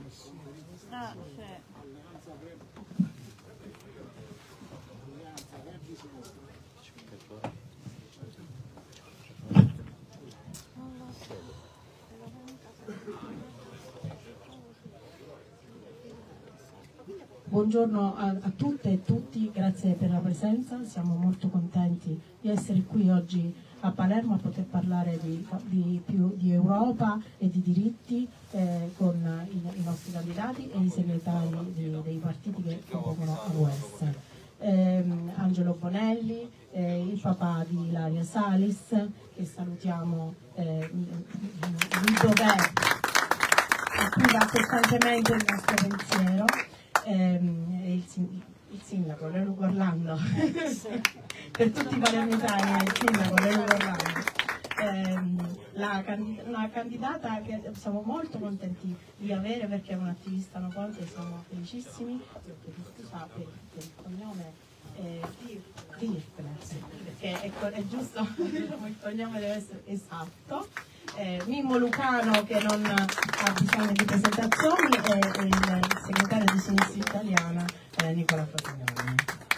Ah, sì. Buongiorno a tutte e tutti, grazie per la presenza, siamo molto contenti di essere qui oggi a Palermo a poter parlare di Europa e di diritti con i nostri candidati e i segretari dei partiti che compongono l'UES. Angelo Bonelli, il papà di Ilaria Salis, che salutiamo lì dov'è, a cui va costantemente il nostro pensiero. Il sindaco Leoluco Orlando per tutti i palermitani è il sindaco Leoluco Orlando, una candidata che siamo molto contenti di avere perché è un'attivista no quanto e siamo felicissimi perché il cognome perché è giusto, il cognome deve essere esatto. Mimmo Lucano, che non ha bisogno di presentazioni, e il segretario di Sinistra Italiana Nicola Frosinone.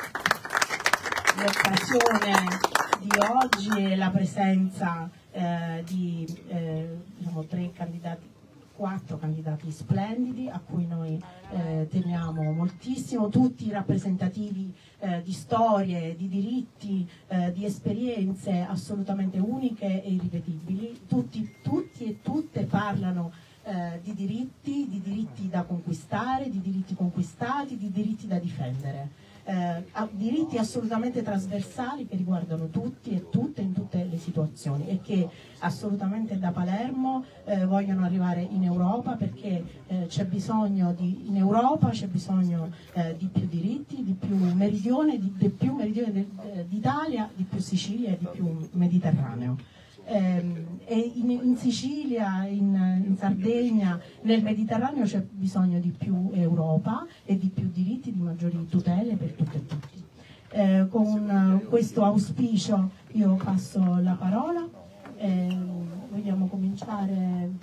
L'occasione di oggi è la presenza di diciamo, 4 candidati splendidi a cui noi teniamo moltissimo, tutti rappresentativi di storie, di diritti, di esperienze assolutamente uniche e irripetibili. Tutti e tutte parlano di diritti da conquistare, di diritti conquistati, di diritti da difendere. Diritti assolutamente trasversali che riguardano tutti e tutte in tutte le situazioni e che assolutamente da Palermo vogliono arrivare in Europa perché c'è bisogno in Europa c'è bisogno di più diritti, di più meridione, di più meridione d'Italia, di più Sicilia e di più Mediterraneo. E in Sicilia, in Sardegna, nel Mediterraneo c'è bisogno di più Europa e di più diritti, di maggiori tutele per tutte e tutti. Con questo auspicio io passo la parola. Vogliamo cominciare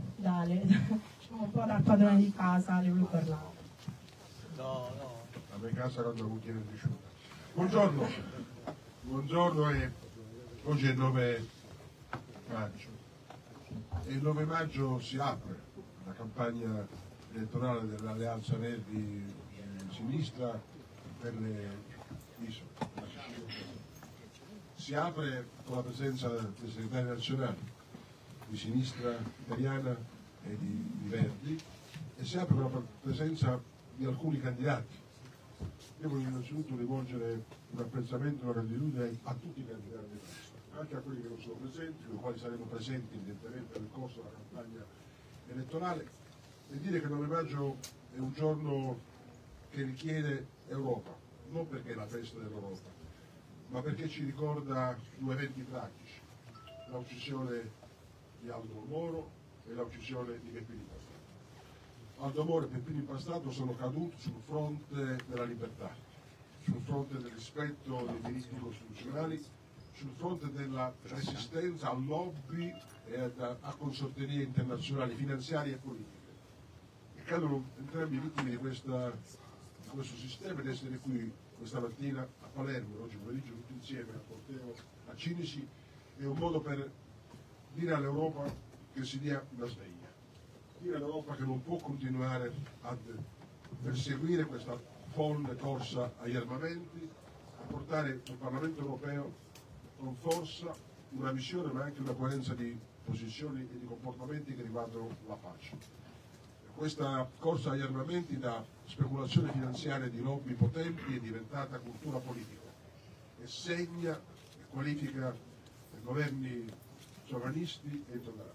un po' dal padrone di casa, Leoluco Orlando. No, la mia casa era una cucina di buongiorno e oggi è 9 maggio e il 9 maggio si apre la campagna elettorale dell'Alleanza Verdi Sinistra per le isole, la Sicilia. Si apre con la presenza dei segretari nazionali di Sinistra Italiana e di Verdi e si apre con la presenza di alcuni candidati. Io voglio innanzitutto rivolgere un apprezzamento e una gratitudine a tutti i candidati, anche a quelli che non sono presenti, con i quali saremo presenti evidentemente nel corso della campagna elettorale, e dire che il 9 maggio è un giorno che richiede Europa, non perché è la festa dell'Europa, ma perché ci ricorda 2 eventi tragici, la uccisione di Aldo Moro e la uccisione di Peppino Impastato. Aldo Moro e Peppino Impastato sono caduti sul fronte della libertà, sul fronte del rispetto dei diritti costituzionali, sul fronte della resistenza al lobby e a consorterie internazionali finanziarie e politiche. E cadono entrambi vittime di questo sistema, ed essere qui questa mattina a Palermo, oggi pomeriggio tutti insieme al corteo a Cinisi, è un modo per dire all'Europa che si dia una sveglia, dire all'Europa che non può continuare a perseguire questa folle corsa agli armamenti, a portare al Parlamento europeo con forza una visione ma anche una coerenza di posizioni e di comportamenti che riguardano la pace. Questa corsa agli armamenti da speculazione finanziaria di lobby potenti è diventata cultura politica e segna e qualifica governi sovranisti e intolleranti.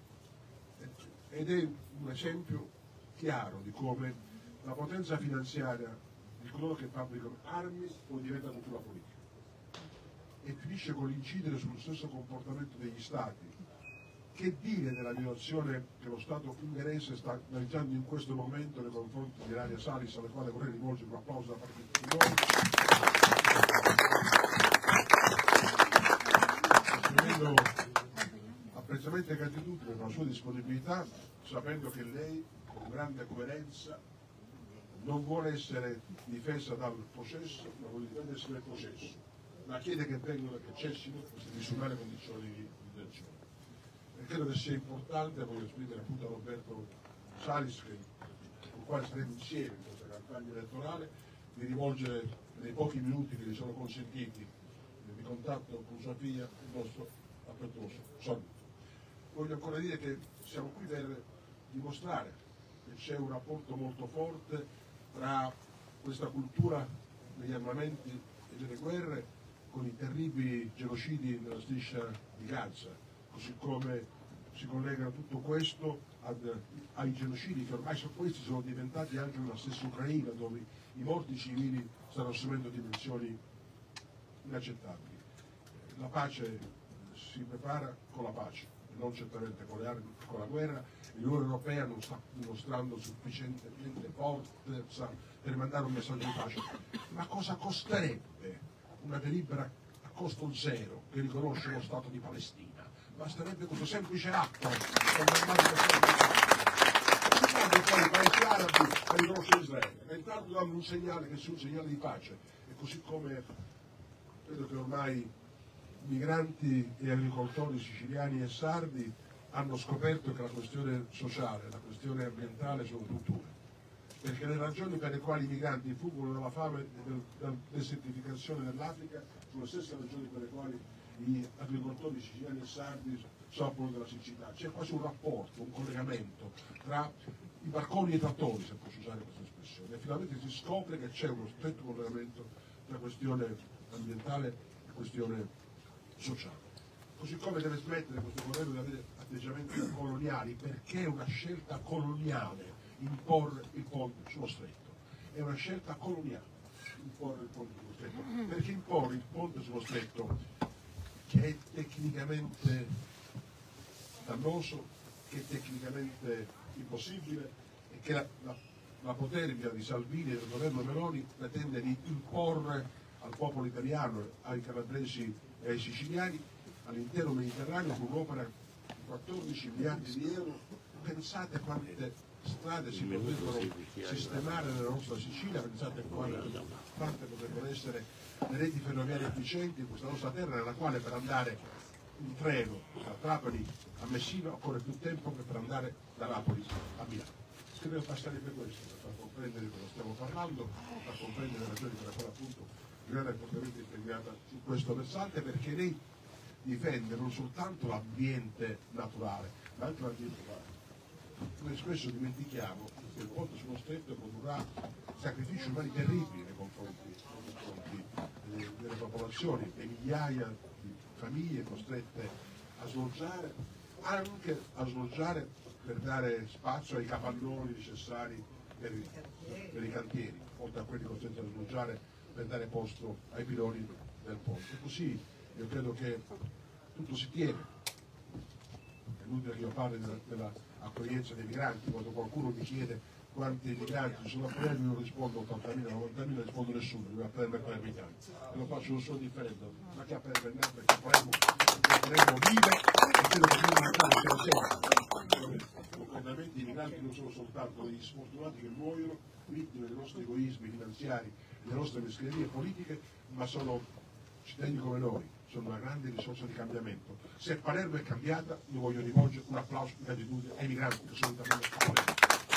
Ed è un esempio chiaro di come la potenza finanziaria di coloro che fabbricano armi poi diventa cultura politica e finisce con l'incidere sullo stesso comportamento degli Stati. Che dire della violazione che lo Stato ungherese sta realizzando in questo momento nei confronti di Ilaria Salis, alle quale vorrei rivolgere un applauso da parte di tutti noi, esprimendo apprezzamento e gratitudine per la sua disponibilità, sapendo che lei con grande coerenza, non vuole essere difesa dal processo, ma vuole difendersi del processo, ma chiede che cessino queste disumane condizioni di detenzione. E credo che sia importante, voglio esprimere appunto a Roberto Salis, con il quale saremo insieme in questa campagna elettorale, di rivolgere nei pochi minuti che gli sono consentiti di contatto con sua figlia il nostro affettuoso saluto. Voglio ancora dire che siamo qui per dimostrare che c'è un rapporto molto forte tra questa cultura degli armamenti e delle guerre con i terribili genocidi nella striscia di Gaza, così come si collega tutto questo ai genocidi che ormai questi sono diventati anche nella stessa Ucraina, dove i morti civili stanno assumendo dimensioni inaccettabili. La pace si prepara con la pace, e non certamente con le armi, con la guerra. L'Unione Europea non sta dimostrando sufficientemente forza per mandare un messaggio di pace. Ma cosa costerebbe una delibera a costo zero che riconosce lo Stato di Palestina? Basterebbe questo semplice atto per mandare un messaggio di pace. Intanto poi i paesi arabi per riconoscere Israele, e intanto danno un segnale che sia un segnale di pace. E così come credo che ormai migranti e agricoltori siciliani e sardi hanno scoperto che la questione sociale, la questione ambientale sono tutt'una, perché le ragioni per le quali i migranti fuggono dalla fame e dalla desertificazione dell'Africa sono le stesse ragioni per le quali gli agricoltori siciliani e sardi soffrono della siccità. C'è quasi un rapporto, un collegamento tra i barconi e i trattori, se posso usare questa espressione, e finalmente si scopre che c'è uno stretto collegamento tra questione ambientale e questione sociale. Così come deve smettere questo governo di avere atteggiamenti coloniali, perché è una scelta coloniale imporre il ponte sullo stretto. È una scelta coloniale imporre il ponte sullo stretto, perché imporre il ponte sullo stretto, che è tecnicamente dannoso, che è tecnicamente impossibile, e che la protervia di Salvini e del governo Meloni pretende di imporre al popolo italiano, ai calabresi e ai siciliani, all'intero Mediterraneo, con un'opera di 14 miliardi di euro. Pensate quante strade si potrebbero sistemare nella nostra Sicilia, pensate quante potrebbero essere le reti ferroviarie efficienti in questa nostra terra, nella quale per andare in treno da Trapani a Messina occorre più tempo che per andare da Napoli a Milano. Credo passare per questo, per far comprendere di cosa stiamo parlando, per far comprendere le ragioni per le quali appunto Giuliana è fortemente impegnata su questo versante, perché lei difende non soltanto l'ambiente naturale, ma anche l'ambiente umano. Noi spesso dimentichiamo che il ponte sullo stretto produrrà sacrifici umani terribili nei confronti delle popolazioni, e migliaia di famiglie costrette a sloggiare, anche a sloggiare per dare spazio ai capannoni necessari per i cantieri, oltre a quelli costretti a sloggiare per dare posto ai piloni del ponte. Così io credo che tutto si tiene. È inutile che io parli dell'accoglienza dei migranti. Quando qualcuno mi chiede quanti migranti sono a Palermo, io non rispondo 80.000, 90.000, rispondo nessuno, mi va a prendere palermitani. E lo faccio non solo differendo, ma che a prendere perché Palermo vive, e credo che vive una grande concretamente i migranti non sono soltanto degli sfortunati che muoiono, vittime dei nostri egoismi finanziari, delle nostre meschierie politiche, ma sono cittadini come noi, sono una grande risorsa di cambiamento. Se Palermo è cambiata, io voglio rivolgere un applauso di gratitudine ai migranti che sono intervenuti a Palermo.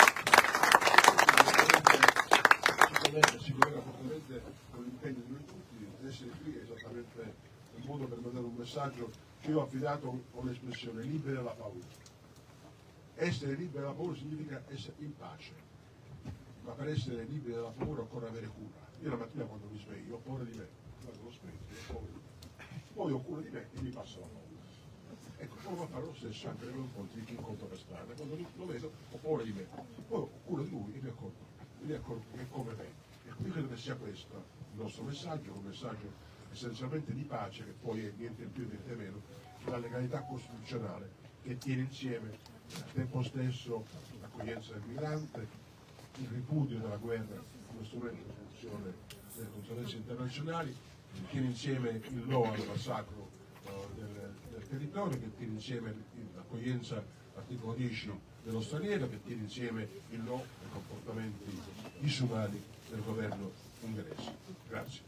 Si collega fortemente con l'impegno di noi tutti, essere qui è esattamente un modo per mandare un messaggio che io ho affidato con l'espressione liberi dalla paura. Essere liberi dalla paura significa essere in pace, ma per essere liberi dalla paura occorre avere cura. Io la mattina quando mi sveglio ho paura di me, guardo lo specchio, ho paura di me. Poi ho cura di me e mi passa la paura. Ecco, provo a fare lo stesso anche nei confronti di chi incontro per strada. Quando lo vedo ho paura di me, poi ho cura di lui e mi accorgo che è come me. E qui credo che sia questo il nostro messaggio, un messaggio essenzialmente di pace, che poi è niente più e niente meno che la legalità costituzionale, che tiene insieme al tempo stesso l'accoglienza del migrante, il ripudio della guerra come strumento di funzione delle consulenze internazionali, che tiene insieme il no al massacro del territorio, che tiene insieme la l'accoglienza, articolo 10, dello straniero, che tiene insieme il no ai comportamenti disumani del governo ungherese. Grazie.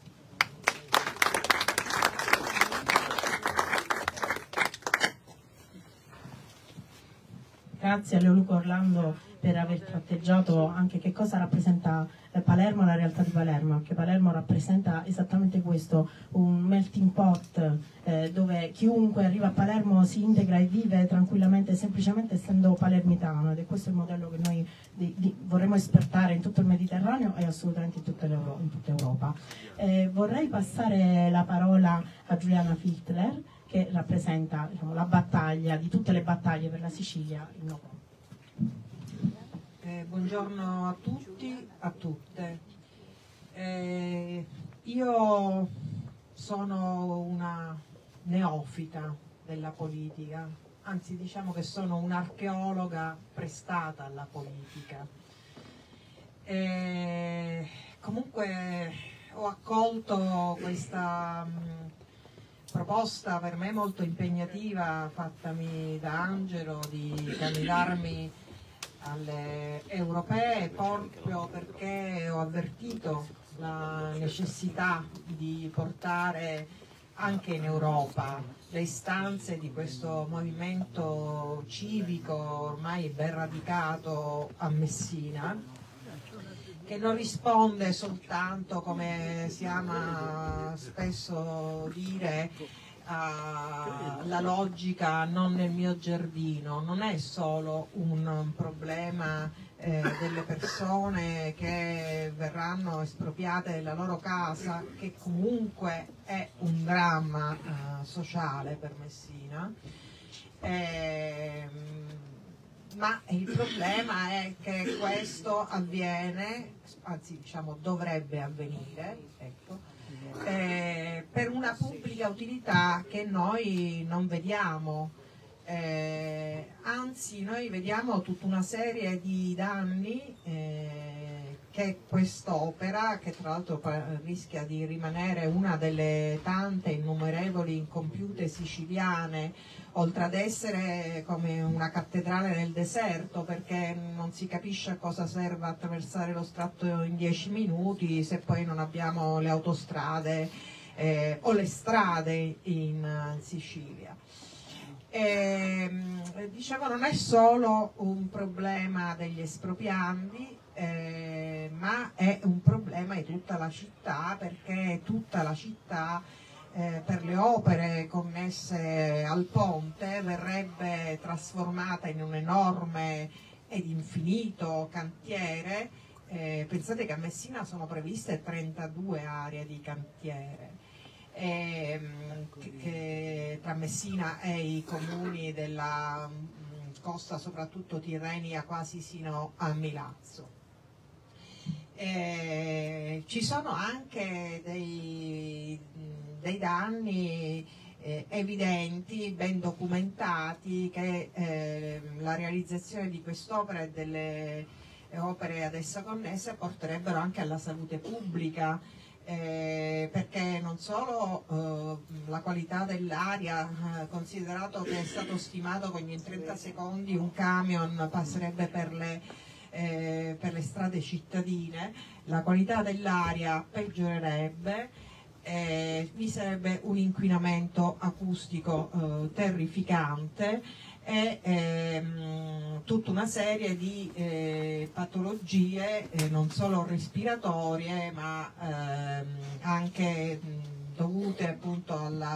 Grazie a Leoluca Orlando per aver tratteggiato anche che cosa rappresenta Palermo, la realtà di Palermo, che Palermo rappresenta esattamente questo, un melting pot dove chiunque arriva a Palermo si integra e vive tranquillamente, semplicemente essendo palermitano, ed è questo il modello che noi vorremmo esportare in tutto il Mediterraneo e assolutamente in tutta Europa. Vorrei passare la parola a Giuliana Fichtler, che rappresenta, diciamo, la battaglia di tutte le battaglie per la Sicilia in Europa. Buongiorno a tutti, a tutte. Io sono una neofita della politica, anzi diciamo che sono un'archeologa prestata alla politica. Comunque ho accolto questa proposta per me molto impegnativa fattami da Angelo di candidarmi alle europee, proprio perché ho avvertito la necessità di portare anche in Europa le istanze di questo movimento civico ormai ben radicato a Messina, che non risponde soltanto, come si ama spesso dire, alla logica non nel mio giardino. Non è solo un problema delle persone che verranno espropriate della loro casa, che comunque è un dramma sociale per Messina, ma il problema è che questo avviene, anzi diciamo dovrebbe avvenire, ecco, per una pubblica utilità che noi non vediamo, anzi noi vediamo tutta una serie di danni che quest'opera, che tra l'altro rischia di rimanere una delle tante innumerevoli incompiute siciliane, oltre ad essere come una cattedrale nel deserto, perché non si capisce a cosa serva attraversare lo stretto in 10 minuti se poi non abbiamo le autostrade o le strade in Sicilia. Dicevo, non è solo un problema degli espropriandi, ma è un problema di tutta la città, perché tutta la città per le opere connesse al ponte verrebbe trasformata in un enorme ed infinito cantiere. Pensate che a Messina sono previste 32 aree di cantiere, che tra Messina e i comuni della costa, soprattutto tirrenica, quasi sino a Milazzo. Ci sono anche dei danni evidenti, ben documentati, che la realizzazione di quest'opera e delle opere ad essa connesse porterebbero anche alla salute pubblica, perché non solo la qualità dell'aria, considerato che è stato stimato che ogni 30 secondi un camion passerebbe per le strade cittadine, la qualità dell'aria peggiorerebbe, vi sarebbe un inquinamento acustico terrificante e tutta una serie di patologie non solo respiratorie, ma anche dovute appunto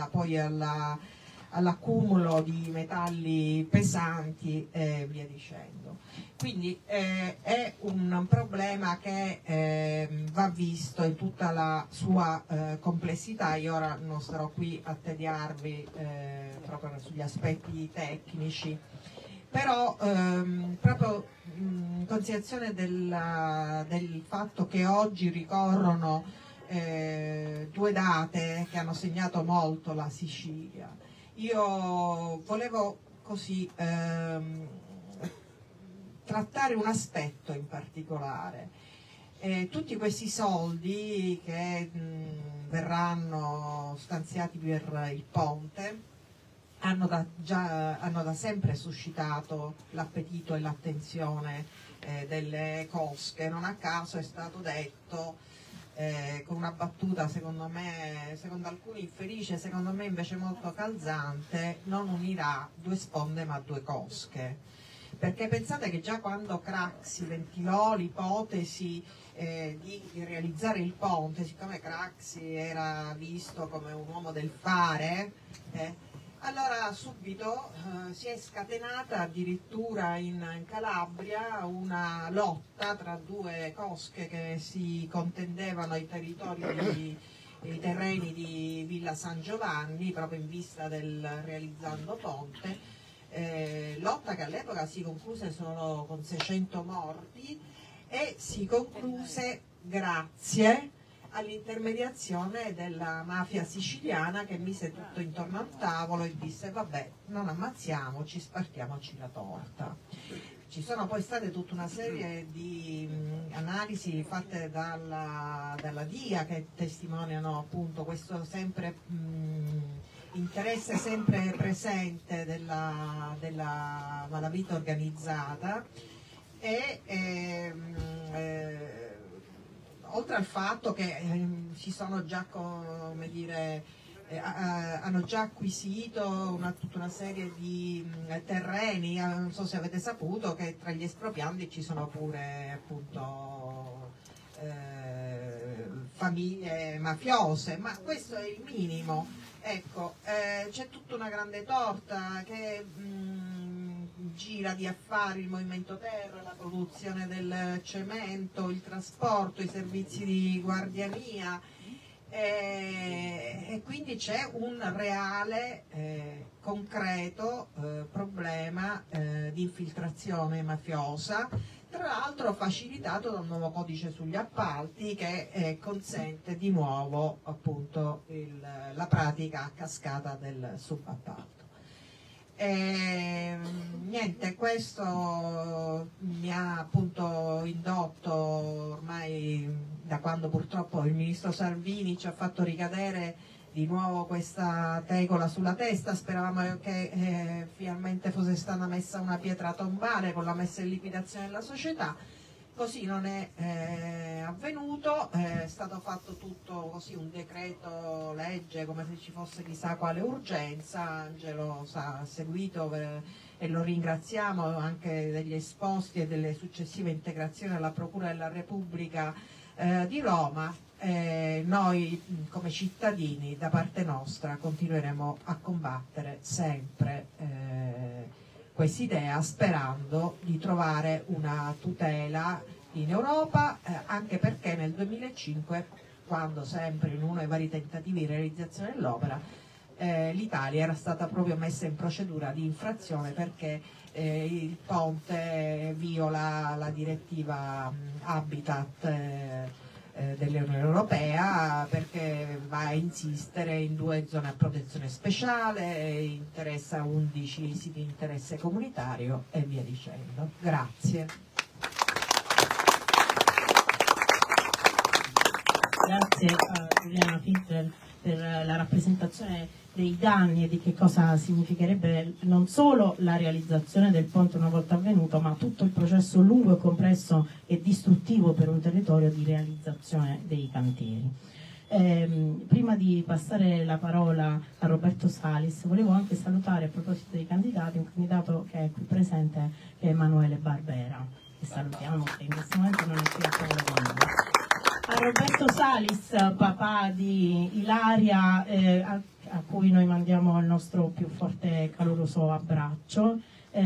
all'accumulo di metalli pesanti e via dicendo. Quindi è un problema che va visto in tutta la sua complessità. Io ora non starò qui a tediarvi proprio sugli aspetti tecnici, però proprio in considerazione del fatto che oggi ricorrono due date che hanno segnato molto la Sicilia, io volevo così trattare un aspetto in particolare. Tutti questi soldi che verranno stanziati per il ponte hanno da sempre suscitato l'appetito e l'attenzione delle cosche. Non a caso è stato detto con una battuta secondo alcuni infelice, secondo me invece molto calzante: non unirà due sponde ma due cosche. Perché pensate che già quando Craxi ventilò l'ipotesi di realizzare il ponte, siccome Craxi era visto come un uomo del fare, allora subito si è scatenata addirittura in Calabria una lotta tra due cosche che si contendevano i terreni di Villa San Giovanni, proprio in vista del realizzando ponte, lotta che all'epoca si concluse solo con 600 morti e si concluse grazie all'intermediazione della mafia siciliana, che mise tutto intorno al tavolo e disse: vabbè, non ammazziamoci, spartiamoci la torta. Ci sono poi state tutta una serie di analisi fatte dalla DIA che testimoniano appunto questo sempre interesse sempre presente della malavita organizzata oltre al fatto che si sono già, come dire, hanno già acquisito tutta una serie di terreni. Non so se avete saputo che tra gli esproprianti ci sono pure appunto famiglie mafiose, ma questo è il minimo. Ecco, c'è tutta una grande torta che gira di affari: il movimento terra, la produzione del cemento, il trasporto, i servizi di guardiania, e quindi c'è un reale, concreto problema di infiltrazione mafiosa, tra l'altro facilitato dal nuovo codice sugli appalti che consente di nuovo appunto la pratica a cascata del subappalto. Niente, questo mi ha appunto indotto, ormai da quando purtroppo il ministro Salvini ci ha fatto ricadere di nuovo questa tegola sulla testa. Speravamo che finalmente fosse stata messa una pietra tombale con la messa in liquidazione della società. Così non è avvenuto, è stato fatto tutto così, un decreto legge, come se ci fosse chissà quale urgenza. Angelo ha seguito e lo ringraziamo anche degli esposti e delle successive integrazioni alla Procura della Repubblica di Roma. Noi come cittadini da parte nostra continueremo a combattere sempre quest'idea, sperando di trovare una tutela in Europa, anche perché nel 2005, quando sempre in uno dei vari tentativi di realizzazione dell'opera, l'Italia era stata proprio messa in procedura di infrazione perché il ponte viola la direttiva Habitat dell'Unione Europea, perché va a insistere in 2 zone a protezione speciale, interessa 11 siti di interesse comunitario e via dicendo. Grazie. Grazie a Giuliana Fitter per la rappresentazione dei danni e di che cosa significherebbe non solo la realizzazione del ponte una volta avvenuto, ma tutto il processo lungo e complesso e distruttivo per un territorio di realizzazione dei cantieri. Prima di passare la parola a Roberto Salis, volevo anche salutare, a proposito dei candidati, un candidato che è qui presente, che è Emanuele Barbera, che salutiamo, che in questo momento non è qui a tavola con noi. A Roberto Salis, papà di Ilaria, a cui noi mandiamo il nostro più forte e caloroso abbraccio.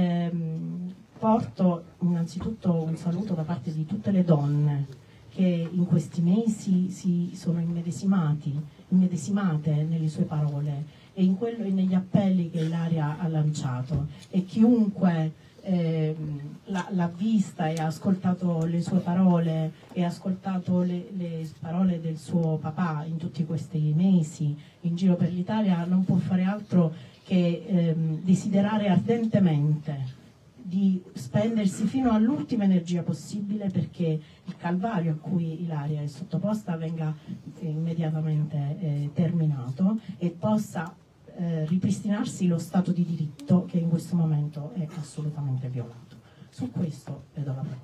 Porto innanzitutto un saluto da parte di tutte le donne che in questi mesi si sono immedesimate nelle sue parole e negli appelli che Ilaria ha lanciato, e chiunque l'ha vista e ha ascoltato le sue parole e ha ascoltato le parole del suo papà in tutti questi mesi in giro per l'Italia non può fare altro che desiderare ardentemente di spendersi fino all'ultima energia possibile perché il calvario a cui Ilaria è sottoposta venga immediatamente terminato e possa ripristinarsi lo Stato di diritto che in questo momento è assolutamente violato. Su questo le do la parola.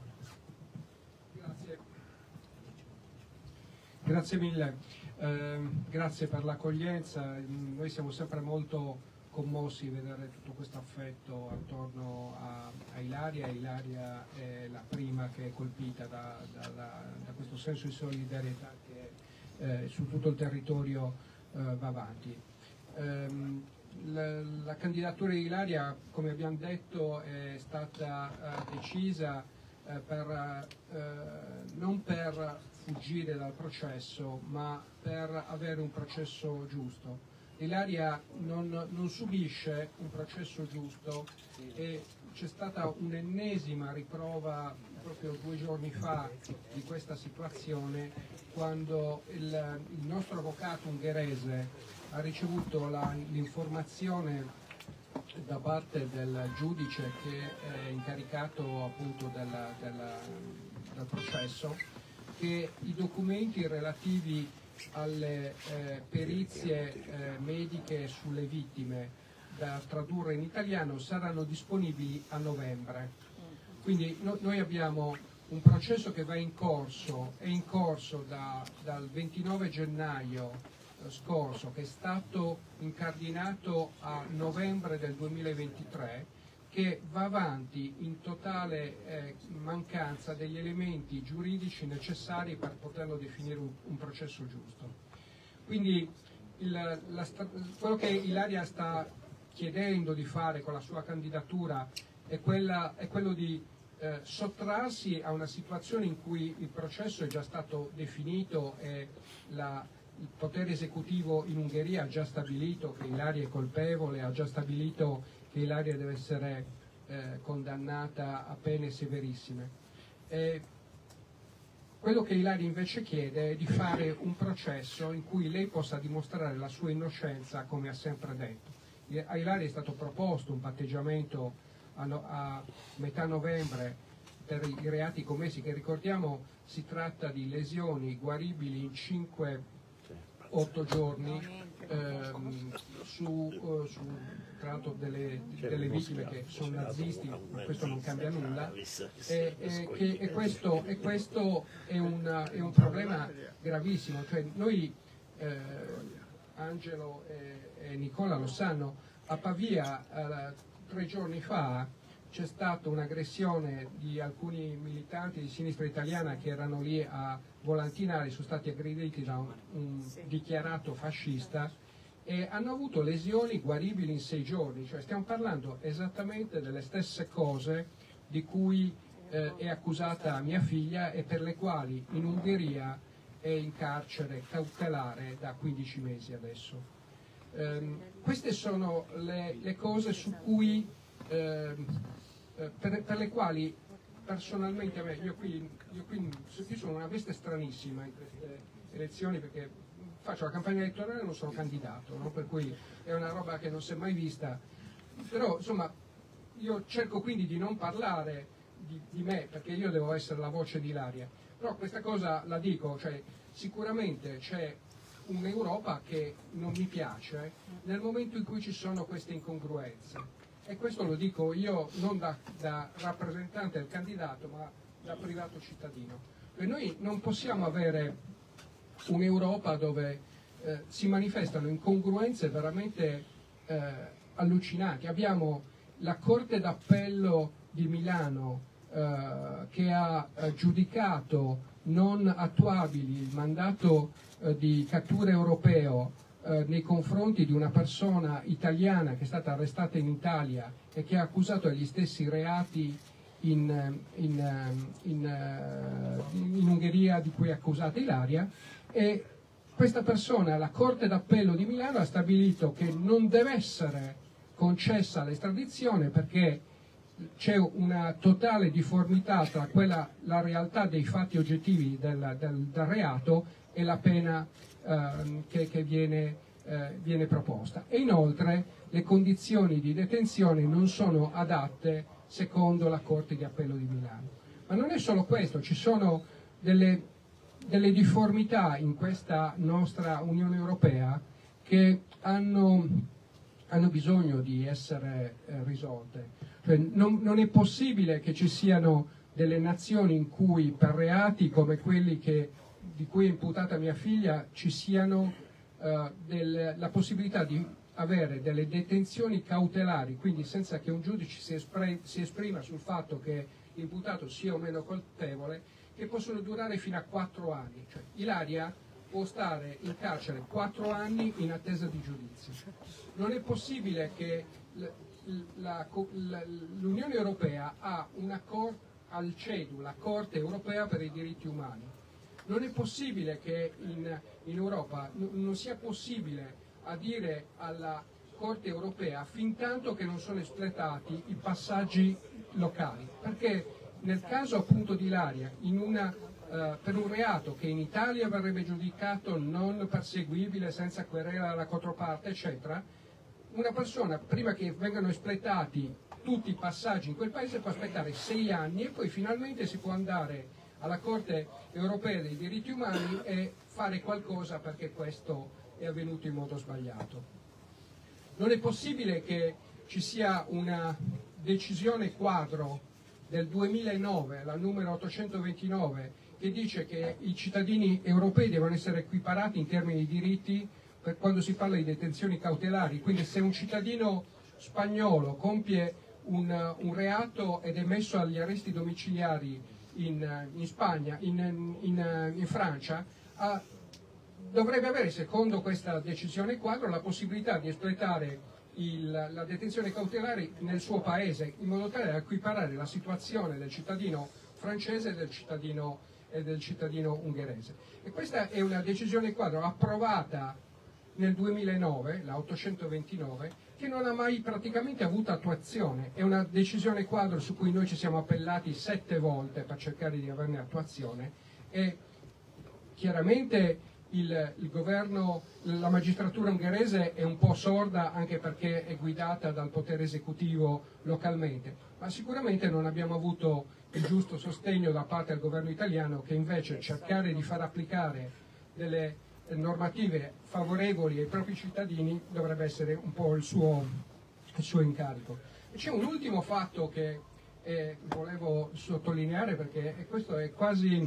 Grazie mille, grazie per l'accoglienza. Noi siamo sempre molto commossi vedere tutto questo affetto attorno a Ilaria. Ilaria è la prima che è colpita da questo senso di solidarietà che su tutto il territorio va avanti. La candidatura di Ilaria, come abbiamo detto, è stata decisa non per fuggire dal processo, ma per avere un processo giusto. Ilaria non subisce un processo giusto e c'è stata un'ennesima riprova proprio 2 giorni fa di questa situazione, quando il nostro avvocato ungherese ha ricevuto l'informazione da parte del giudice che è incaricato appunto del processo, che i documenti relativi alle perizie mediche sulle vittime da tradurre in italiano saranno disponibili a novembre. Quindi noi abbiamo un processo che va in corso, è in corso dal 29 gennaio scorso, che è stato incardinato a novembre del 2023, che va avanti in totale mancanza degli elementi giuridici necessari per poterlo definire un processo giusto. Quindi quello che Ilaria sta chiedendo di fare con la sua candidatura è quello di sottrarsi a una situazione in cui il processo è già stato definito e il potere esecutivo in Ungheria ha già stabilito che Ilaria è colpevole, ha già stabilito che Ilaria deve essere condannata a pene severissime. Quello che Ilaria invece chiede è di fare un processo in cui lei possa dimostrare la sua innocenza, come ha sempre detto. A Ilaria è stato proposto un patteggiamento a metà novembre per i reati commessi, che ricordiamo si tratta di lesioni guaribili in 5-8 giorni tra l'altro delle vittime che sono nazisti, questo non cambia nulla, e questo è un problema gravissimo. Cioè noi, Angelo e Nicola lo sanno, a Pavia 3 giorni fa c'è stata un'aggressione di alcuni militanti di sinistra italiana che erano lì a volantinare, sono stati aggrediti da un dichiarato fascista e hanno avuto lesioni guaribili in 6 giorni, cioè stiamo parlando esattamente delle stesse cose di cui è accusata mia figlia e per le quali in Ungheria è in carcere cautelare da 15 mesi adesso. Queste sono le cose su cui per le quali personalmente io sono una bestia stranissima in queste elezioni, perché faccio la campagna elettorale e non sono candidato, no? Per cui è una roba che non si è mai vista, però insomma io cerco quindi di non parlare di me, perché io devo essere la voce di Ilaria, però questa cosa la dico, cioè sicuramente c'è un'Europa che non mi piace nel momento in cui ci sono queste incongruenze. E questo lo dico io non da rappresentante del candidato, ma da privato cittadino. E noi non possiamo avere un'Europa dove si manifestano incongruenze veramente allucinanti. Abbiamo la Corte d'Appello di Milano che ha giudicato non attuabili il mandato di cattura europeo nei confronti di una persona italiana che è stata arrestata in Italia e che ha accusato degli stessi reati in Ungheria di cui è accusata Ilaria, e questa persona, la Corte d'Appello di Milano, ha stabilito che non deve essere concessa l'estradizione perché c'è una totale difformità tra la realtà dei fatti oggettivi del reato e la pena che viene proposta. E inoltre le condizioni di detenzione non sono adatte secondo la Corte di Appello di Milano. Ma non è solo questo, ci sono delle difformità in questa nostra Unione Europea che hanno hanno bisogno di essere risolte. Cioè, non è possibile che ci siano delle nazioni in cui per reati come quelli di cui è imputata mia figlia ci siano la possibilità di avere delle detenzioni cautelari, quindi senza che un giudice si esprima sul fatto che l'imputato sia o meno colpevole, che possono durare fino a 4 anni. Cioè, Ilaria può stare in carcere 4 anni in attesa di giudizio. Non è possibile che l'Unione Europea ha al CEDU, la Corte Europea per i diritti umani. Non è possibile che in Europa non sia possibile adire alla Corte Europea fin tanto che non sono espletati i passaggi locali, perché nel caso appunto di Ilaria, per un reato che in Italia verrebbe giudicato non perseguibile, senza querela alla controparte, eccetera, una persona, prima che vengano espletati tutti i passaggi in quel paese, può aspettare 6 anni e poi finalmente si può andare alla Corte Europea dei diritti umani e fare qualcosa perché questo è avvenuto in modo sbagliato. Non è possibile che ci sia una decisione quadro del 2009, la numero 829, che dice che i cittadini europei devono essere equiparati in termini di diritti quando si parla di detenzioni cautelari. Quindi se un cittadino spagnolo compie un reato ed è messo agli arresti domiciliari in Spagna, in Francia, dovrebbe avere, secondo questa decisione quadro, la possibilità di espletare la detenzione cautelare nel suo paese, in modo tale da equiparare la situazione del cittadino francese e del cittadino ungherese. E questa è una decisione quadro approvata nel 2009, la 829, che non ha mai praticamente avuto attuazione. È una decisione quadro su cui noi ci siamo appellati 7 volte per cercare di averne attuazione, e chiaramente il governo, la magistratura ungherese è un po' sorda, anche perché è guidata dal potere esecutivo localmente, ma sicuramente non abbiamo avuto il giusto sostegno da parte del governo italiano, che invece cercare di far applicare delle normative favorevoli ai propri cittadini dovrebbe essere un po' il suo incarico. E c'è un ultimo fatto che volevo sottolineare, perché questo è quasi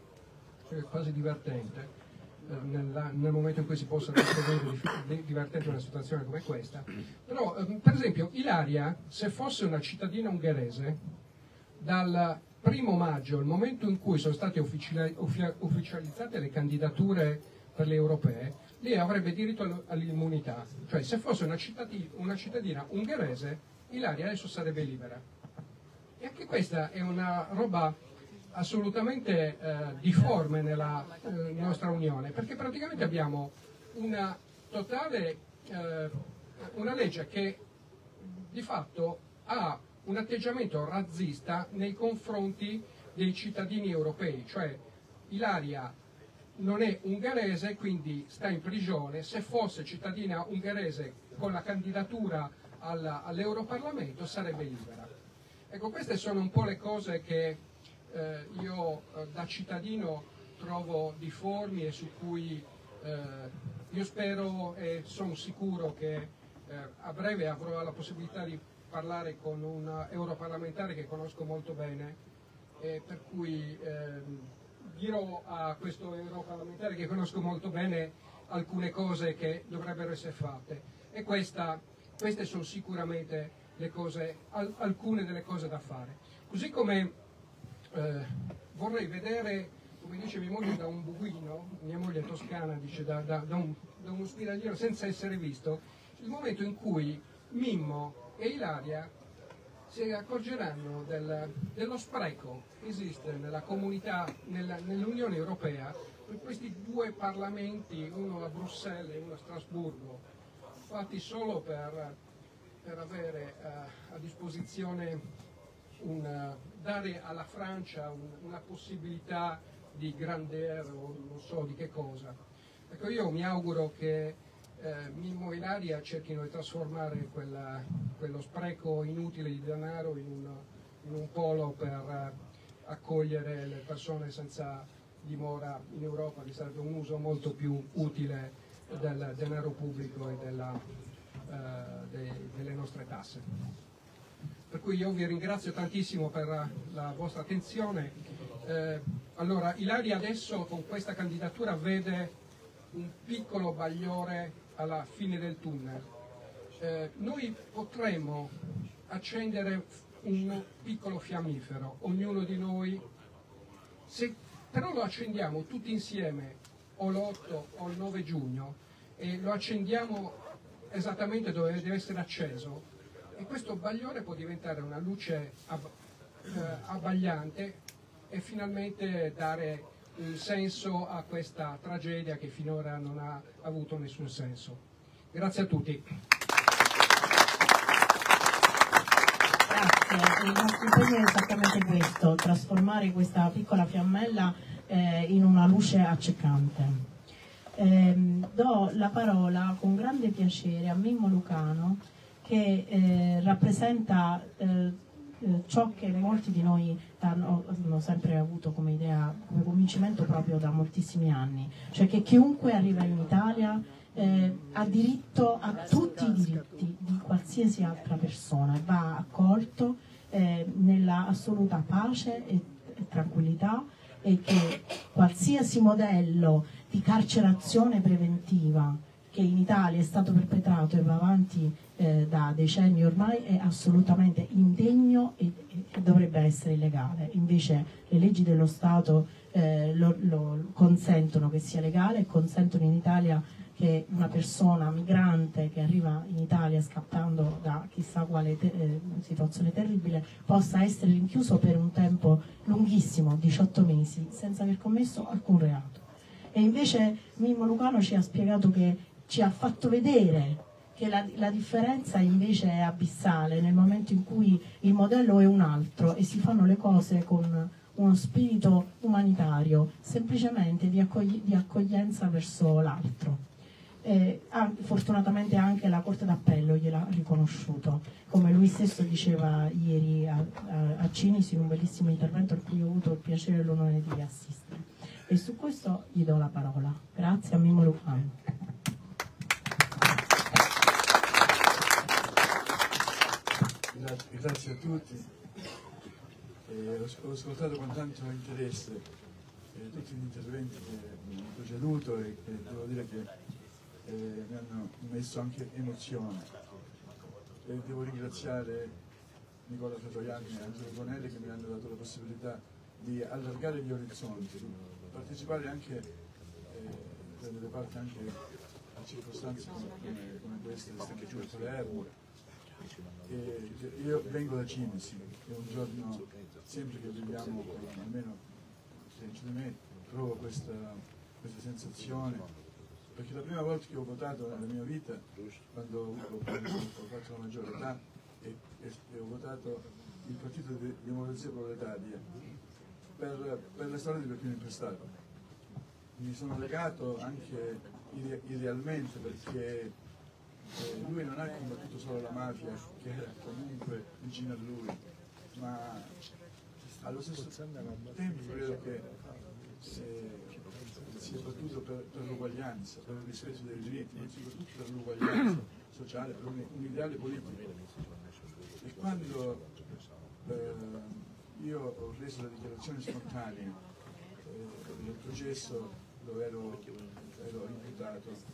divertente, nel momento in cui si possa ritenere divertente una situazione come questa. Però, per esempio, Ilaria, se fosse una cittadina ungherese, dal 1° maggio, il momento in cui sono state ufficializzate le candidature per le europee, lei avrebbe diritto all'immunità. Cioè, se fosse una cittadina ungherese, Ilaria adesso sarebbe libera. E anche questa è una roba assolutamente difforme nella nostra Unione, perché praticamente abbiamo una legge che di fatto ha un atteggiamento razzista nei confronti dei cittadini europei. Cioè, Ilaria non è ungherese, quindi sta in prigione. Se fosse cittadina ungherese con la candidatura all'Europarlamento sarebbe libera. Ecco, queste sono un po' le cose che io da cittadino trovo difformi e su cui io spero e sono sicuro che a breve avrò la possibilità di parlare con un europarlamentare che conosco molto bene, per cui dirò a questo europarlamentare che conosco molto bene alcune cose che dovrebbero essere fatte, e queste sono sicuramente alcune delle cose da fare. Così come vorrei vedere, come dice mia moglie, da un buchino, mia moglie è toscana, dice da uno spiragliero senza essere visto, il momento in cui Mimmo e Ilaria si accorgeranno dello spreco che esiste nella comunità, nell'Unione Europea, per questi 2 parlamenti, uno a Bruxelles e uno a Strasburgo, fatti solo per avere a disposizione dare alla Francia una possibilità di grandeur o non so di che cosa. Ecco, io mi auguro che Mimmo e Ilaria cerchino di trasformare quello spreco inutile di denaro in un polo per accogliere le persone senza dimora in Europa, che sarebbe un uso molto più utile del denaro pubblico e delle nostre tasse. Per cui io vi ringrazio tantissimo per la vostra attenzione. Allora, Ilaria adesso con questa candidatura vede un piccolo bagliore alla fine del tunnel. Noi potremmo accendere un piccolo fiammifero, ognuno di noi, se però lo accendiamo tutti insieme o l'8 o il 9 giugno e lo accendiamo esattamente dove deve essere acceso, e questo bagliore può diventare una luce abbagliante e finalmente dare un senso a questa tragedia che finora non ha avuto nessun senso. Grazie a tutti. Grazie, il nostro impegno è esattamente questo, trasformare questa piccola fiammella in una luce accecante. Do la parola con grande piacere a Mimmo Lucano, che rappresenta ciò che molti di noi hanno sempre avuto come idea, come convincimento proprio da moltissimi anni, cioè che chiunque arriva in Italia ha diritto a tutti i diritti di qualsiasi altra persona e va accolto nella assoluta pace e tranquillità, e che qualsiasi modello di carcerazione preventiva che in Italia è stato perpetrato e va avanti da decenni ormai è assolutamente indegno e dovrebbe essere illegale. Invece le leggi dello Stato lo consentono che sia legale e consentono in Italia che una persona migrante che arriva in Italia scappando da chissà quale situazione terribile possa essere rinchiuso per un tempo lunghissimo, 18 mesi, senza aver commesso alcun reato. E invece Mimmo Lucano ci ha spiegato ci ha fatto vedere che la differenza invece è abissale nel momento in cui il modello è un altro e si fanno le cose con uno spirito umanitario, semplicemente di accoglienza verso l'altro. Fortunatamente anche la Corte d'Appello gliel'ha riconosciuto, come lui stesso diceva ieri a Cinisi in un bellissimo intervento al cui ho avuto il piacere e l'onore di assistere. E su questo gli do la parola. Grazie a Mimmo Lucano. Grazie a tutti. Ho ascoltato con tanto interesse tutti gli interventi che mi hanno preceduto e devo dire che mi hanno messo anche emozione. Devo ringraziare Nicola Fratoianni e Angelo Bonelli che mi hanno dato la possibilità di allargare gli orizzonti, di partecipare anche, prendere parte anche a circostanze come queste, anche giù a Palermo. Io vengo da Cinisi e un giorno, sempre che viviamo, almeno dentro di me, provo questa sensazione, perché la prima volta che ho votato nella mia vita, quando ho fatto la maggiore età e ho votato il Partito di Democrazia Proletaria per le storie di Peppino Impastato. Mi sono legato anche idealmente perché lui non ha combattuto solo la mafia, che era comunque vicino a lui, ma allo stesso tempo credo che si è battuto per l'uguaglianza, per il rispetto dei diritti, ma soprattutto per l'uguaglianza sociale, per un ideale politico. E quando io ho reso la dichiarazione spontanea del processo dove ero imputato,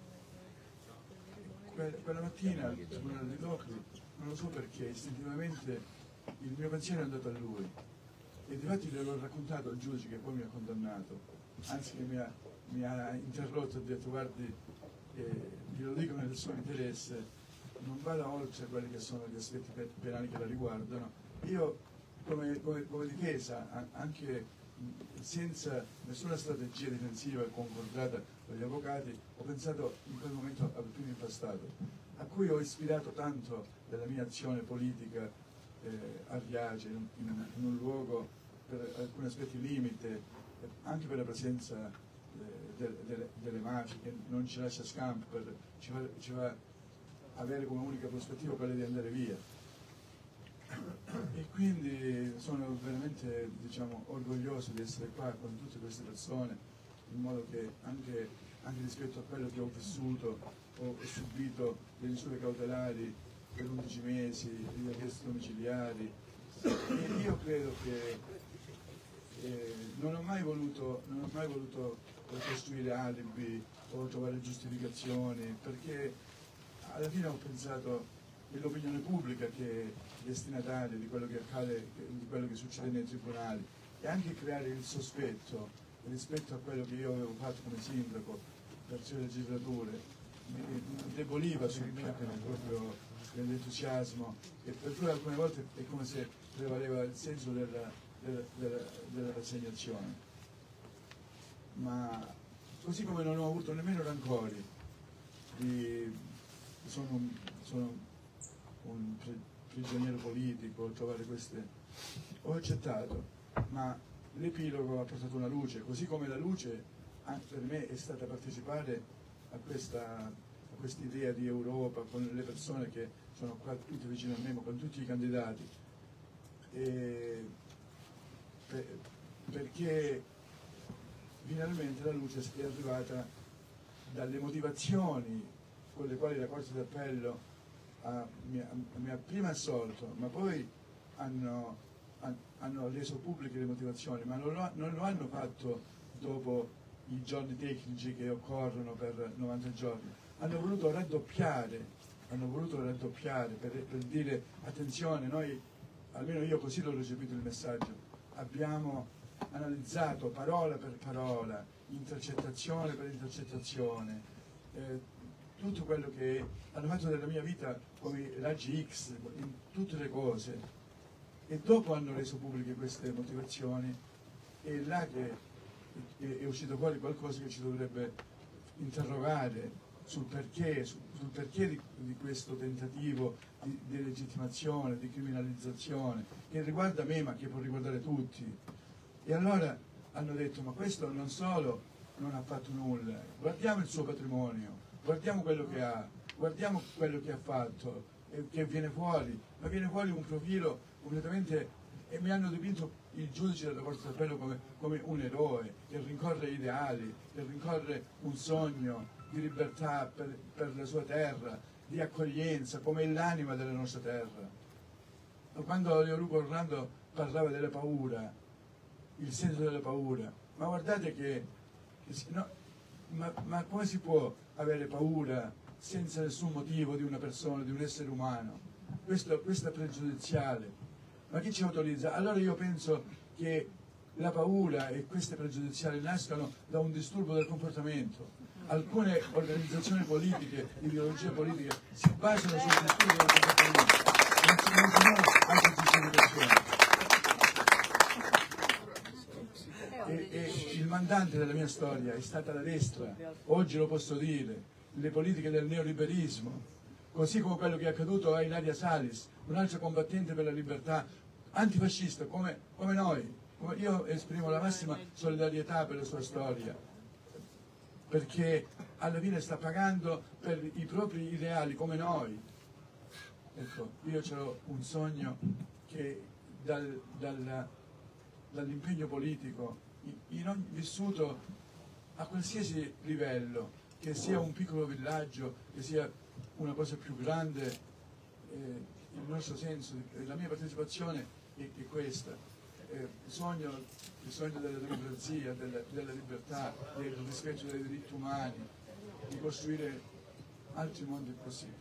quella mattina al tribunale di Locri, non lo so perché, istintivamente il mio pensiero è andato a lui. E difatti gliel'ho raccontato al giudice che poi mi ha condannato, anzi che mi ha interrotto e ha detto: guardi, glielo dico nel suo interesse, non vada oltre quelli che sono gli aspetti penali che la riguardano. Io come difesa, anche senza nessuna strategia difensiva concordata con gli avvocati, ho pensato in quel momento a Peppino Impastato, a cui ho ispirato tanto della mia azione politica a Riace, in un luogo per alcuni aspetti limite, anche per la presenza delle mafie che non ci lascia scampo, ci fa avere come unica prospettiva quella di andare via. E quindi sono veramente orgoglioso di essere qua con tutte queste persone, in modo che anche anche rispetto a quello che ho vissuto, ho subito le misure cautelari per 11 mesi, gli arresti domiciliari, e io credo che non ho mai voluto costruire alibi o trovare giustificazioni, perché alla fine ho pensato che l'opinione pubblica che è destinataria di quello che accade, di quello che succede nei tribunali, e anche creare il sospetto rispetto a quello che io avevo fatto come sindaco per 6 legislature mi indeboliva sul piano proprio dell'entusiasmo, e per cui alcune volte è come se prevaleva il senso della rassegnazione. Ma così come non ho avuto nemmeno rancori, sono un prigioniero politico, trovare queste, ho accettato, ma l'epilogo ha portato una luce, così come la luce anche per me è stata partecipare a questa idea di Europa con le persone che sono qua tutte vicino a me, ma con tutti i candidati, perché finalmente la luce è arrivata dalle motivazioni con le quali la Corte d'Appello mi ha prima assolto, ma poi hanno reso pubbliche le motivazioni, ma non lo hanno fatto dopo i giorni tecnici che occorrono per 90 giorni. Hanno voluto raddoppiare per dire attenzione, noi, almeno io così l'ho recepito il messaggio, abbiamo analizzato parola per parola, intercettazione per intercettazione, tutto quello che hanno fatto della mia vita, come l'AGX, in tutte le cose, e dopo hanno reso pubbliche queste motivazioni, e là che è uscito fuori qualcosa che ci dovrebbe interrogare sul perché di questo tentativo di legittimazione, di criminalizzazione, che riguarda me ma che può riguardare tutti. E allora hanno detto: ma questo non solo non ha fatto nulla, guardiamo il suo patrimonio, guardiamo quello che ha, guardiamo quello che ha fatto, e che viene fuori, ma viene fuori un profilo completamente, e mi hanno dipinto il giudice della Corte d'Appello come un eroe che rincorre ideali, che rincorre un sogno di libertà per la sua terra, di accoglienza, come l'anima della nostra terra. Quando Leo Luca Orlando parlava della paura, il senso della paura, ma guardate ma come si può avere paura senza nessun motivo di una persona, di un essere umano? Questa pregiudiziale, ma chi ci autorizza? Allora io penso che la paura e queste pregiudiziali nascano da un disturbo del comportamento. Alcune organizzazioni politiche, ideologie politiche, si basano sul disturbo del comportamento, non ci sono altre giustificazioni. E il mandante della mia storia è stata la destra, oggi lo posso dire, le politiche del neoliberismo, così come quello che è accaduto a Ilaria Salis, un'altra combattente per la libertà, antifascista come noi. Io esprimo la massima solidarietà per la sua storia, perché alla fine sta pagando per i propri ideali come noi. Ecco, io ho un sogno che dall'impegno politico vissuto a qualsiasi livello, che sia un piccolo villaggio, che sia una cosa più grande, il nostro senso, la mia partecipazione è questa. Il sogno della democrazia, della libertà, del rispetto dei diritti umani, di costruire altri mondi possibili.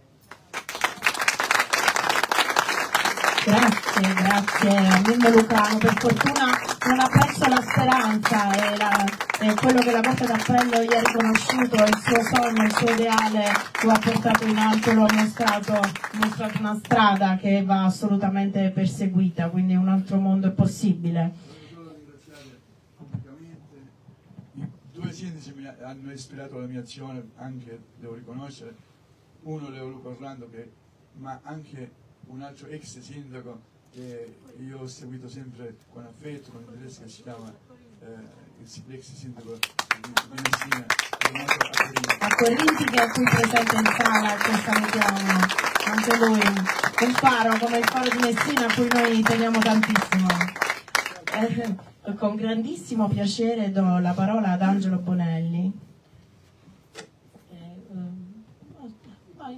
Grazie Nino Lucano, per fortuna non ha perso la speranza, e quello che la Corte d'Appello gli ha riconosciuto, il suo sogno, il suo ideale, lo ha portato in alto, lo ha mostrato una strada che va assolutamente perseguita, quindi un altro mondo è possibile. Voglio solo ringraziare pubblicamente i 2 sindaci che mi hanno ispirato alla mia azione, anche devo riconoscere, uno Leo Luca Orlando, ma anche un altro ex sindaco che io ho seguito sempre con affetto, con interesse, che si chiama l'ex sindaco di Messina, a Corrinti, che è qui presente in sala, che salutiamo, anche lui un faro come il faro di Messina a cui noi teniamo tantissimo. Con grandissimo piacere do la parola ad Angelo Bonelli.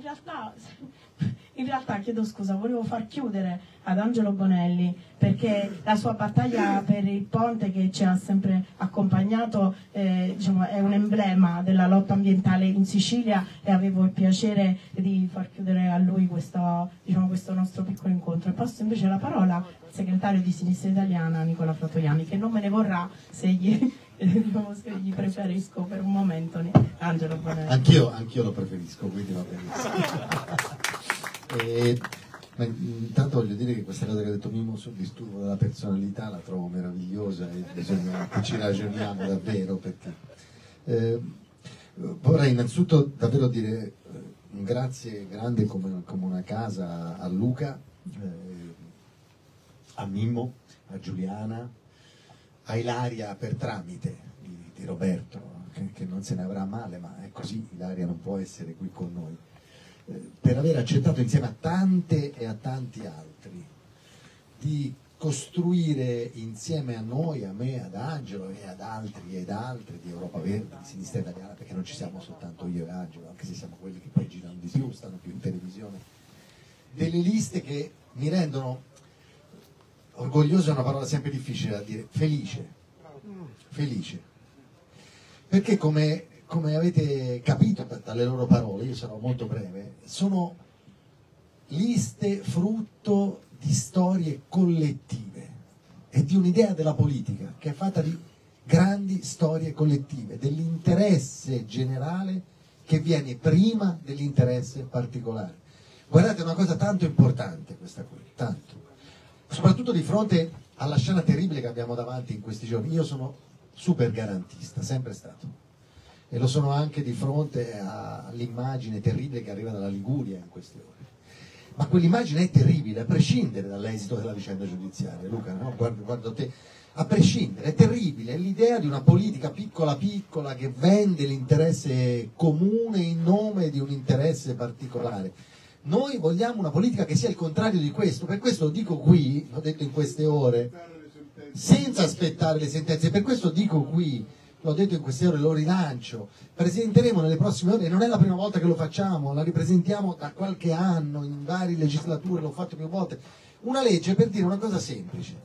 in realtà chiedo scusa, volevo far chiudere ad Angelo Bonelli perché la sua battaglia per il ponte che ci ha sempre accompagnato diciamo, è un emblema della lotta ambientale in Sicilia e avevo il piacere di far chiudere a lui questo, diciamo, questo nostro piccolo incontro. E passo invece la parola al segretario di Sinistra Italiana Nicola Fratoianni, che non me ne vorrà se gli preferisco per un momento Angelo Bonelli. Anch'io lo preferisco, quindi va benissimo. Ma intanto voglio dire che questa cosa che ha detto Mimmo sul disturbo della personalità la trovo meravigliosa e bisogna che ci ragioniamo davvero, perché vorrei innanzitutto davvero dire un grazie grande come una casa a Luca, a Mimmo, a Giuliana, a Ilaria per tramite di Roberto, che non se ne avrà male, ma è così, Ilaria non può essere qui con noi, per aver accettato insieme a tante e a tanti altri di costruire insieme a noi, a me, ad Angelo e ad altri ed altri di Europa Verde, di Sinistra Italiana, perché non ci siamo soltanto io e Angelo, anche se siamo quelli che poi girano di più, stanno più in televisione, delle liste che mi rendono orgoglioso, è una parola sempre difficile da dire, felice, perché come avete capito dalle loro parole, io sarò molto breve, sono liste frutto di storie collettive e di un'idea della politica che è fatta di grandi storie collettive, dell'interesse generale che viene prima dell'interesse particolare. Guardate, è una cosa tanto importante questa qui, tanto, soprattutto di fronte alla scena terribile che abbiamo davanti in questi giorni. Io sono super garantista, sempre stato, e lo sono anche di fronte all'immagine terribile che arriva dalla Liguria in queste ore. Ma quell'immagine è terribile, a prescindere dall'esito della vicenda giudiziaria. Luca, no? Guardo te, a prescindere, è terribile, è l'idea di una politica piccola piccola che vende l'interesse comune in nome di un interesse particolare. Noi vogliamo una politica che sia il contrario di questo, per questo lo dico qui, l'ho detto in queste ore, senza aspettare le sentenze, per questo dico qui, l'ho detto in queste ore, lo rilancio, presenteremo nelle prossime ore, e non è la prima volta che lo facciamo, la ripresentiamo da qualche anno, in varie legislature, l'ho fatto più volte, una legge per dire una cosa semplice: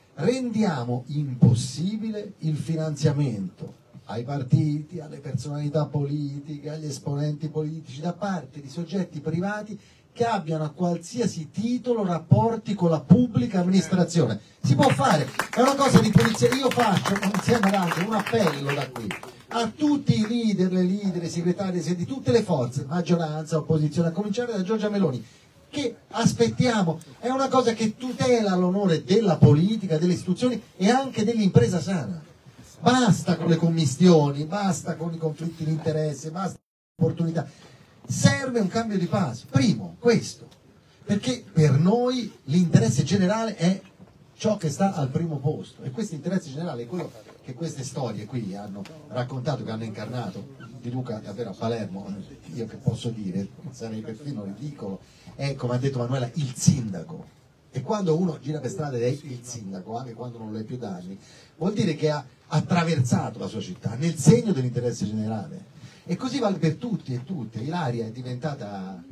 rendiamo impossibile il finanziamento ai partiti, alle personalità politiche, agli esponenti politici da parte di soggetti privati che abbiano a qualsiasi titolo rapporti con la pubblica amministrazione. Si può fare, è una cosa di pulizia. Io faccio insieme ad altri un appello da qui a tutti i leader, le leader, i segretari di tutte le forze, maggioranza, opposizione, a cominciare da Giorgia Meloni, che aspettiamo, è una cosa che tutela l'onore della politica, delle istituzioni e anche dell'impresa sana. Basta con le commistioni, basta con i conflitti di interesse, basta con le opportunità. Serve un cambio di passo. Primo, questo, perché per noi l'interesse generale è ciò che sta al primo posto, e questo interesse generale è quello che queste storie qui hanno raccontato, che hanno incarnato. Di Luca davvero a Palermo, io che posso dire, sarei perfino ridicolo, è, come ha detto Manuela, il sindaco. E quando uno gira per strada ed è il sindaco, anche quando non lo è più da anni, vuol dire che ha attraversato la sua città nel segno dell'interesse generale. E così vale per tutti e tutte. Ilaria è diventata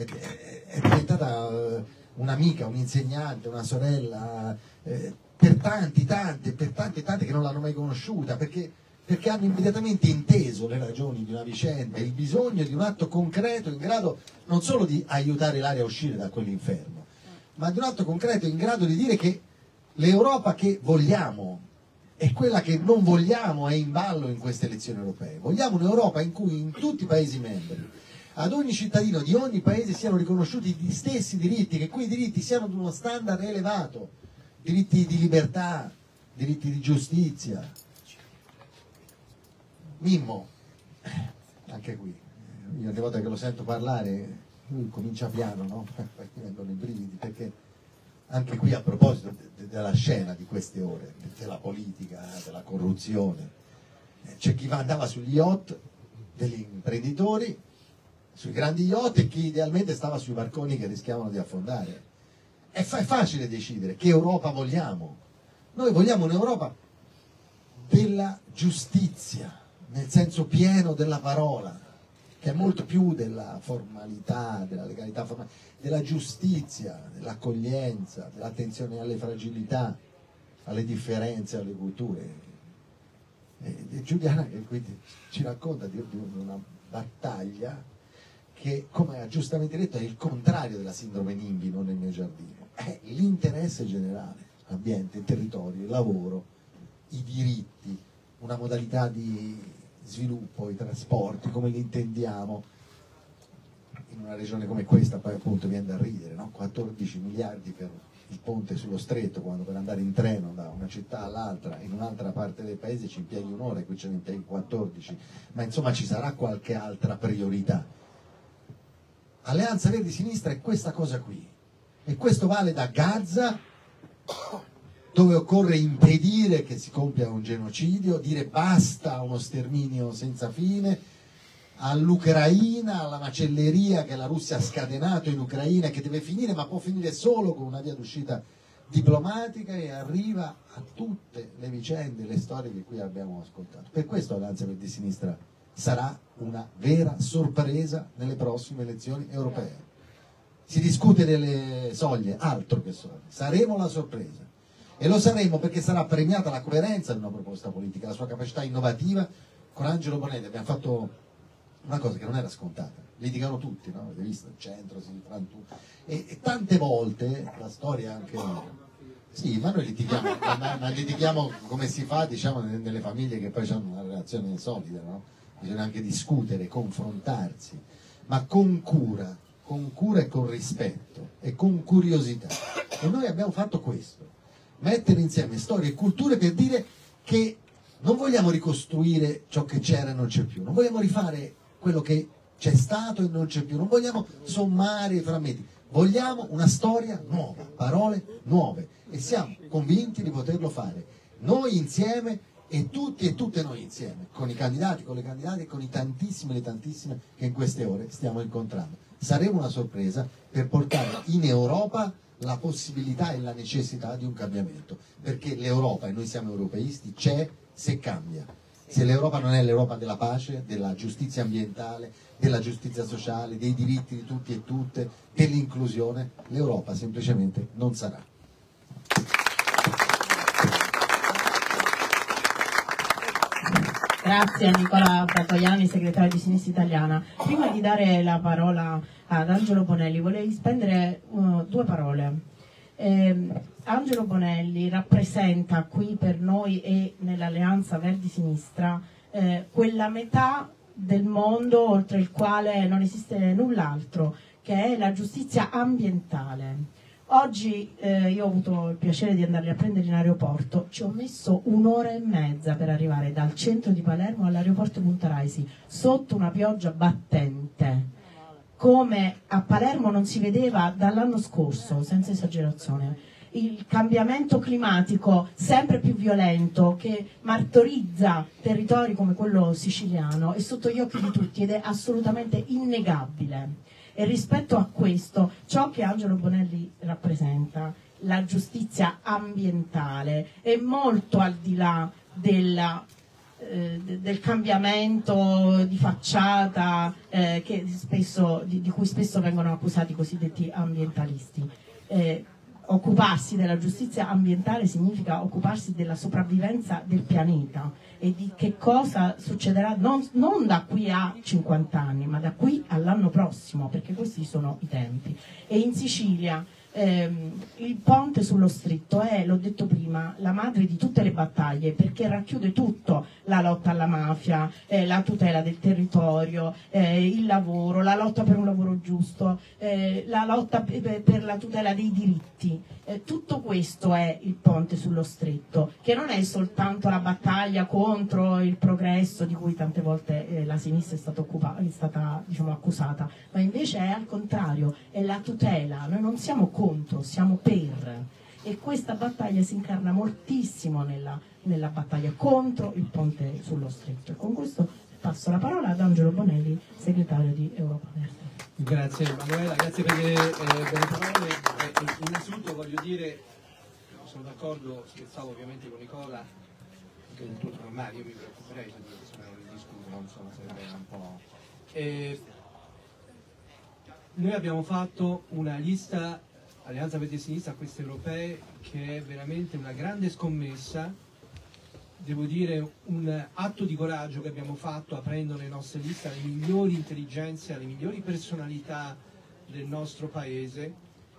un'amica, un'insegnante, una sorella, per tanti che non l'hanno mai conosciuta, perché hanno immediatamente inteso le ragioni di una vicenda, il bisogno di un atto concreto in grado non solo di aiutare Ilaria a uscire da quell'inferno, ma di un atto concreto in grado di dire che l'Europa che vogliamo e quella che non vogliamo è in ballo in queste elezioni europee. Vogliamo un'Europa in cui in tutti i Paesi membri ad ogni cittadino di ogni Paese siano riconosciuti gli stessi diritti, che quei diritti siano di uno standard elevato, diritti di libertà, diritti di giustizia. Mimmo, anche qui, io ogni volta che lo sento parlare, lui comincia piano, no? Mi vengono i brividi, perché anche qui a proposito della scena di queste ore, della politica, della corruzione, c'è chi andava sugli yacht degli imprenditori, sui grandi yacht, e chi idealmente stava sui barconi che rischiavano di affondare. È facile decidere che Europa vogliamo. Noi vogliamo un'Europa della giustizia, nel senso pieno della parola, che è molto più della formalità, della legalità formale, della giustizia, dell'accoglienza, dell'attenzione alle fragilità, alle differenze, alle culture. E Giuliana che quindi ci racconta di una battaglia che, come ha giustamente detto, è il contrario della sindrome NIMBY, non nel mio giardino, è l'interesse generale, l'ambiente, il territorio, il lavoro, i diritti, una modalità di sviluppo, i trasporti, come li intendiamo in una regione come questa. Poi appunto viene da ridere, no? 14 miliardi per il ponte sullo stretto, quando per andare in treno da una città all'altra in un'altra parte del paese ci impieghi un'ora e qui ce ne impieghi 14, ma insomma ci sarà qualche altra priorità. Alleanza Verdi Sinistra è questa cosa qui, e questo vale da Gaza, dove occorre impedire che si compia un genocidio, dire basta a uno sterminio senza fine, all'Ucraina, alla macelleria che la Russia ha scatenato in Ucraina, che deve finire, ma può finire solo con una via d'uscita diplomatica, e arriva a tutte le vicende, le storie che qui abbiamo ascoltato. Per questo Alleanza Verdi Sinistra sarà una vera sorpresa nelle prossime elezioni europee. Si discute delle soglie, altro che soglie, saremo la sorpresa. E lo saremo perché sarà premiata la coerenza di una proposta politica, la sua capacità innovativa. Con Angelo Bonelli abbiamo fatto una cosa che non era scontata, litigano tutti, no? Avete visto? Il centro, si frantuma, e tante volte la storia anche... Sì, ma noi litighiamo, ma litighiamo come si fa, diciamo, nelle famiglie che poi hanno una relazione solida, no? Bisogna anche discutere, confrontarsi, ma con cura e con rispetto e con curiosità. E noi abbiamo fatto questo, mettere insieme storie e culture per dire che non vogliamo ricostruire ciò che c'era e non c'è più, non vogliamo rifare quello che c'è stato e non c'è più, non vogliamo sommare i frammenti, vogliamo una storia nuova, parole nuove, e siamo convinti di poterlo fare noi insieme, e tutti e tutte noi insieme, con i candidati, con le candidate e con i tantissimi e le tantissime che in queste ore stiamo incontrando. Saremo una sorpresa per portare in Europa la possibilità e la necessità di un cambiamento, perché l'Europa, e noi siamo europeisti, c'è se cambia. Se l'Europa non è l'Europa della pace, della giustizia ambientale, della giustizia sociale, dei diritti di tutti e tutte, dell'inclusione, l'Europa semplicemente non sarà. Grazie a Nicola Fratoianni, segretario di Sinistra Italiana. Prima di dare la parola ad Angelo Bonelli, volevo spendere due parole. Angelo Bonelli rappresenta qui per noi e nell'Alleanza Verdi Sinistra quella metà del mondo oltre il quale non esiste null'altro, che è la giustizia ambientale. Oggi io ho avuto il piacere di andarli a prendere in aeroporto, ci ho messo un'ora e mezza per arrivare dal centro di Palermo all'aeroporto Punta Raisi, sotto una pioggia battente, come a Palermo non si vedeva dall'anno scorso, senza esagerazione. Il cambiamento climatico sempre più violento che martorizza territori come quello siciliano è sotto gli occhi di tutti ed è assolutamente innegabile. E rispetto a questo, ciò che Angelo Bonelli rappresenta, la giustizia ambientale, è molto al di là del cambiamento di facciata di cui spesso vengono accusati i cosiddetti ambientalisti. Occuparsi della giustizia ambientale significa occuparsi della sopravvivenza del pianeta e di che cosa succederà non da qui a 50 anni, ma da qui all'anno prossimo, perché questi sono i tempi. E in Sicilia il ponte sullo Stretto è, l'ho detto prima, la madre di tutte le battaglie, perché racchiude tutto: la lotta alla mafia, la tutela del territorio, il lavoro, la lotta per un lavoro giusto, la lotta per la tutela dei diritti. Tutto questo è il ponte sullo Stretto, che non è soltanto la battaglia contro il progresso di cui tante volte la sinistra è stata diciamo, accusata, ma invece è al contrario, è la tutela. Noi non siamo contro, siamo per, e questa battaglia si incarna moltissimo nella battaglia contro il ponte sullo Stretto. E con questo passo la parola ad Angelo Bonelli, segretario di Europa Verde. Grazie Manuela, grazie per le parole. Innanzitutto voglio dire, sono d'accordo, scherzavo ovviamente con Nicola, che è del tutto normale, io mi preoccuperei se spero che discutono, insomma, sarebbe un po'... Noi abbiamo fatto una lista, Alleanza Verdi e Sinistra, a queste europee, che è veramente una grande scommessa, devo dire un atto di coraggio che abbiamo fatto aprendo le nostre liste alle migliori intelligenze, alle migliori personalità del nostro paese,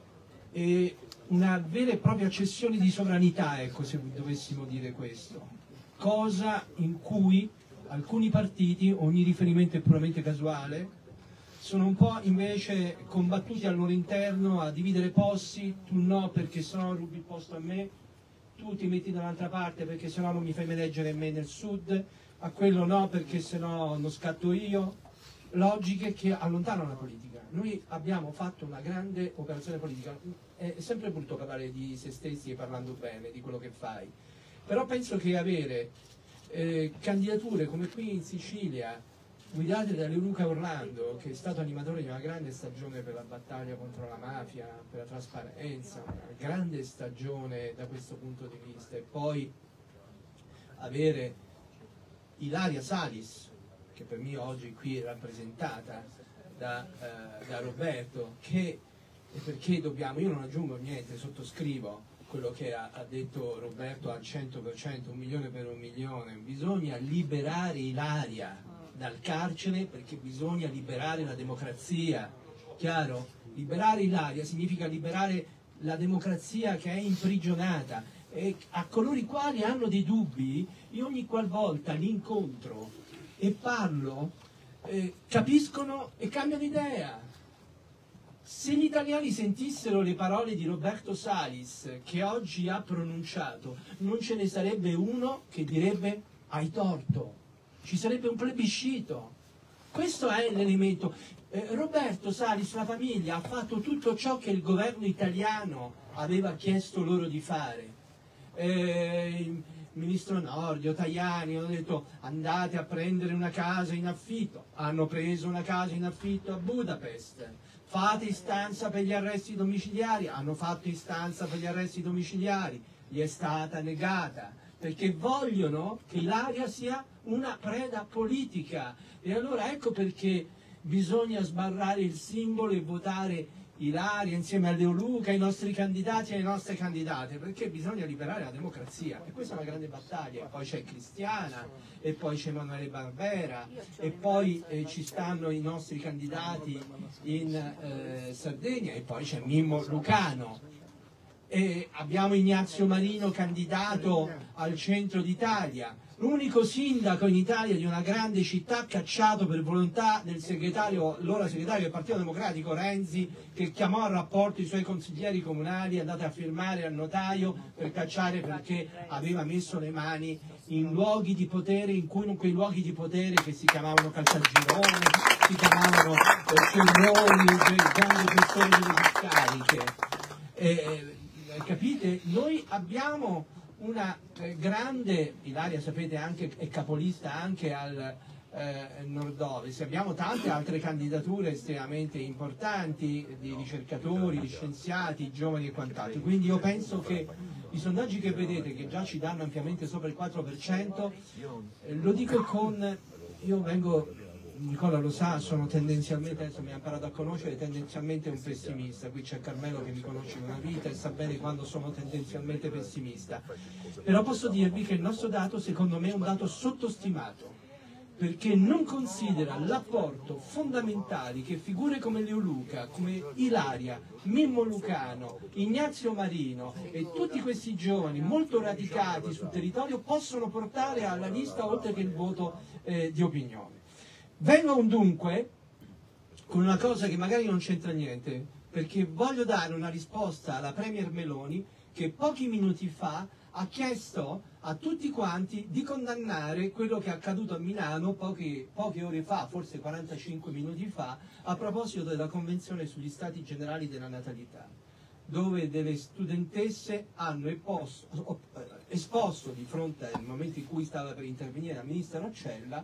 e una vera e propria cessione di sovranità, ecco, se dovessimo dire questo, cosa in cui alcuni partiti, ogni riferimento è puramente casuale, sono un po' invece combattuti al loro interno a dividere posti, tu no perché sennò rubi il posto a me, tu ti metti dall'altra parte perché sennò non mi fai eleggere me nel sud, a quello no perché sennò non scatto io, logiche che allontanano la politica. Noi abbiamo fatto una grande operazione politica, è sempre brutto parlare di se stessi e parlando bene di quello che fai, però penso che avere candidature come qui in Sicilia, guidate da Leoluca Orlando, che è stato animatore di una grande stagione per la battaglia contro la mafia, per la trasparenza, una grande stagione da questo punto di vista, e poi avere Ilaria Salis, che per me oggi qui è rappresentata da Roberto, che perché dobbiamo, io non aggiungo niente, sottoscrivo quello che ha detto Roberto al 100%, 1 milione per 1 milione, bisogna liberare Ilaria dal carcere perché bisogna liberare la democrazia, chiaro? Liberare Ilaria significa liberare la democrazia che è imprigionata, e a coloro i quali hanno dei dubbi, io ogni qualvolta li incontro e parlo, capiscono e cambiano idea. Se gli italiani sentissero le parole di Roberto Salis che oggi ha pronunciato, non ce ne sarebbe uno che direbbe hai torto, ci sarebbe un plebiscito. Questo è l'elemento. Roberto Salis, la famiglia, ha fatto tutto ciò che il governo italiano aveva chiesto loro di fare. Il ministro Nordio, Tajani hanno detto andate a prendere una casa in affitto, hanno preso una casa in affitto a Budapest, fate istanza per gli arresti domiciliari, hanno fatto istanza per gli arresti domiciliari, gli è stata negata, perché vogliono che Ilaria sia una preda politica. E allora ecco perché bisogna sbarrare il simbolo e votare Ilaria insieme a Leoluca, ai nostri candidati e alle nostre candidate, perché bisogna liberare la democrazia, e questa è una grande battaglia. E poi c'è Cristiana, e poi c'è Emanuele Barbera, e poi ci stanno i nostri candidati in Sardegna, e poi c'è Mimmo Lucano, e abbiamo Ignazio Marino candidato al centro d'Italia, l'unico sindaco in Italia di una grande città cacciato per volontà del segretario, allora segretario del Partito Democratico Renzi, che chiamò a rapporto i suoi consiglieri comunali, andate a firmare al notaio per cacciare perché aveva messo le mani in luoghi di potere, in cui quei luoghi di potere che si chiamavano Caltagirone, si chiamavano Cerroni, grandi gestori delle discariche. Capite? Noi abbiamo una grande, Ilaria sapete anche è capolista anche al nord-ovest, abbiamo tante altre candidature estremamente importanti di ricercatori, di scienziati, giovani e quant'altro, quindi io penso che i sondaggi che vedete, che già ci danno ampiamente sopra il 4%, lo dico con, io vengo, Nicola lo sa, sono tendenzialmente, adesso mi ha imparato a conoscere, tendenzialmente un pessimista. Qui c'è Carmelo che mi conosce in una vita e sa bene quando sono tendenzialmente pessimista, però posso dirvi che il nostro dato secondo me è un dato sottostimato, perché non considera l'apporto fondamentale che figure come Leoluca, come Ilaria, Mimmo Lucano, Ignazio Marino e tutti questi giovani molto radicati sul territorio possono portare alla lista, oltre che il voto di opinione. Vengo dunque con una cosa che magari non c'entra niente, perché voglio dare una risposta alla Premier Meloni, che pochi minuti fa ha chiesto a tutti quanti di condannare quello che è accaduto a Milano poche ore fa, forse 45 minuti fa, a proposito della Convenzione sugli Stati Generali della Natalità, dove delle studentesse hanno esposto di fronte al momento in cui stava per intervenire la ministra Roccella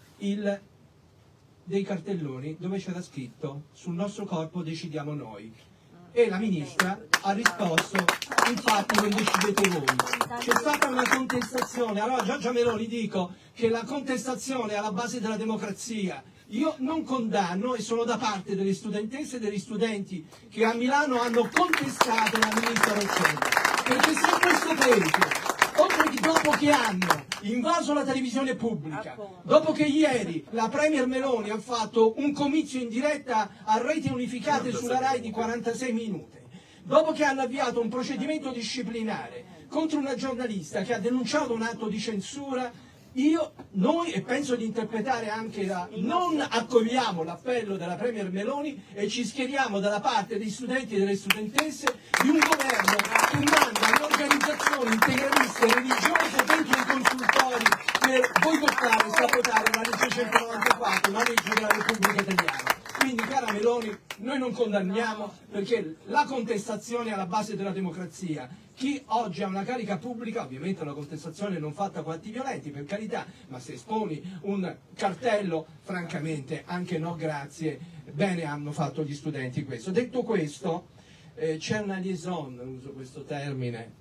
dei cartelloni dove c'era scritto sul nostro corpo decidiamo noi, e la ministra ha risposto infatti non decidete voi. C'è stata una contestazione, allora Giorgia Meloni dico che la contestazione è alla base della democrazia, Io non condanno e sono da parte delle studentesse e degli studenti che a Milano hanno contestato la ministra Roccella, perché se questo paese, dopo che hanno invaso la televisione pubblica, dopo che ieri la Premier Meloni ha fatto un comizio in diretta a reti unificate sulla Rai di 46 minuti, dopo che hanno avviato un procedimento disciplinare contro una giornalista che ha denunciato un atto di censura, noi, e penso di interpretare anche non accogliamo l'appello della Premier Meloni e ci schieriamo dalla parte degli studenti e delle studentesse di un governo che manda le organizzazioni integraliste e religiose dentro i consultori per boicottare e sabotare la legge 194, una legge della Repubblica Italiana. Quindi, cara Meloni, noi non condanniamo, perché la contestazione è alla base della democrazia. Chi oggi ha una carica pubblica, ovviamente una contestazione non fatta con atti violenti, per carità, ma se esponi un cartello, francamente, anche no grazie, bene hanno fatto gli studenti questo. Detto questo, c'è una liaison, uso questo termine,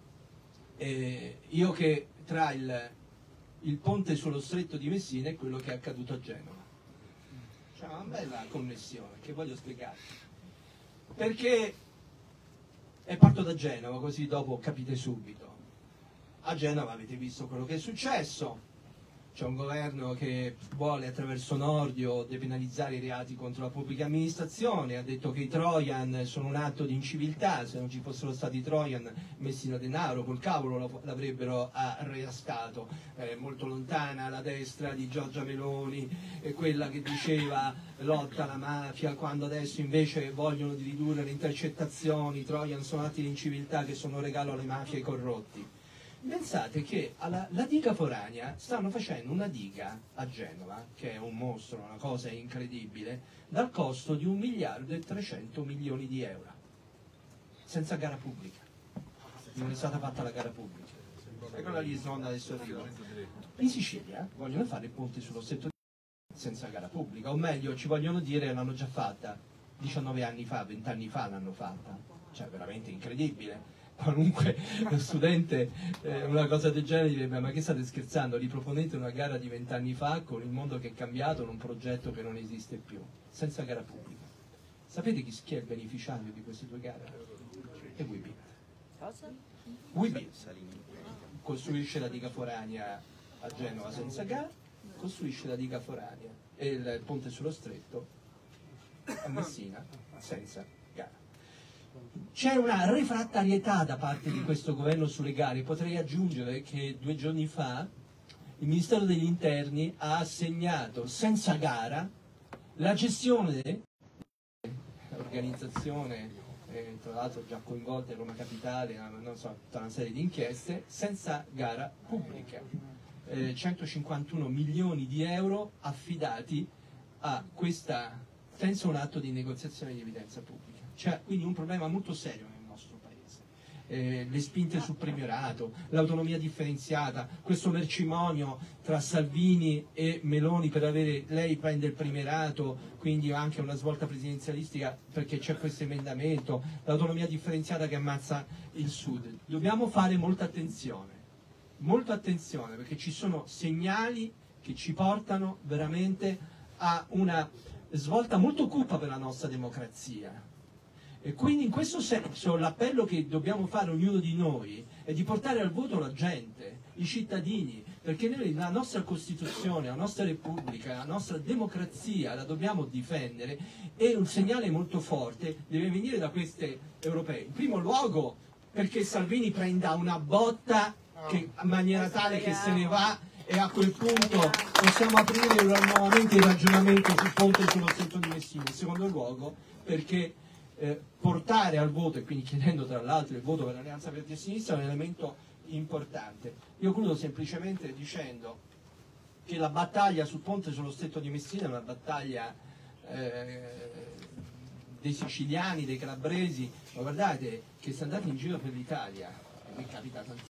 io che tra il ponte sullo stretto di Messina e quello che è accaduto a Genova. C'è una bella connessione che voglio spiegare. Perché... E parto da Genova, così dopo capite subito. A Genova avete visto quello che è successo. C'è un governo che vuole attraverso Nordio depenalizzare i reati contro la pubblica amministrazione, ha detto che i Trojan sono un atto di inciviltà, se non ci fossero stati i Trojan messi da denaro, col cavolo l'avrebbero arrestato. Molto lontana la destra di Giorgia Meloni, quella che diceva lotta alla mafia, quando adesso invece vogliono di ridurre le intercettazioni, i Trojan sono atti di inciviltà che sono un regalo alle mafie e ai corrotti. Pensate che la diga foranea stanno facendo una diga a Genova, che è un mostro, una cosa incredibile, dal costo di 1.300.000.000 di euro, senza gara pubblica. Non è stata fatta la gara pubblica. Ecco la liaison adesso arriva. In Sicilia vogliono fare il ponte sullo stretto di senza gara pubblica, o meglio ci vogliono dire l'hanno già fatta 19 anni fa, 20 anni fa l'hanno fatta, cioè veramente incredibile. Qualunque studente una cosa del genere direbbe: ma che state scherzando, riproponete una gara di 20 anni fa con il mondo che è cambiato in un progetto che non esiste più, senza gara pubblica. Sapete chi è il beneficiario di queste due gare? È Webuild. Cosa? Webuild costruisce la diga foranea a Genova senza gara, costruisce la diga foranea e il ponte sullo stretto a Messina senza gara. C'è una refrattarietà da parte di questo governo sulle gare. Potrei aggiungere che 2 giorni fa il Ministero degli Interni ha assegnato senza gara la gestione dell'organizzazione, tra l'altro già coinvolta in Roma Capitale, non so, tutta una serie di inchieste, senza gara pubblica. 151 milioni di euro affidati a questa senza un atto di negoziazione di evidenza pubblica. C'è quindi un problema molto serio nel nostro paese. Le spinte sul premierato, l'autonomia differenziata, questo mercimonio tra Salvini e Meloni per avere, lei prende il premierato, quindi anche una svolta presidenzialistica perché c'è questo emendamento, l'autonomia differenziata che ammazza il Sud. Dobbiamo fare molta attenzione perché ci sono segnali che ci portano veramente a una svolta molto cupa per la nostra democrazia. E quindi in questo senso l'appello che dobbiamo fare ognuno di noi è di portare al voto la gente, i cittadini, perché noi la nostra Costituzione, la nostra Repubblica, la nostra democrazia la dobbiamo difendere e un segnale molto forte deve venire da queste europee. In primo luogo perché Salvini prenda una botta in maniera tale che se ne va e a quel punto possiamo aprire nuovamente il ragionamento sul ponte sullo stretto di Messina. In secondo luogo perché portare al voto, e quindi chiedendo tra l'altro il voto per l'Alleanza Verdi e Sinistra, è un elemento importante. Io concludo semplicemente dicendo che la battaglia sul ponte sullo stretto di Messina è una battaglia dei siciliani, dei calabresi, ma guardate che se andate in giro per l'Italia, a me capita tantissimo,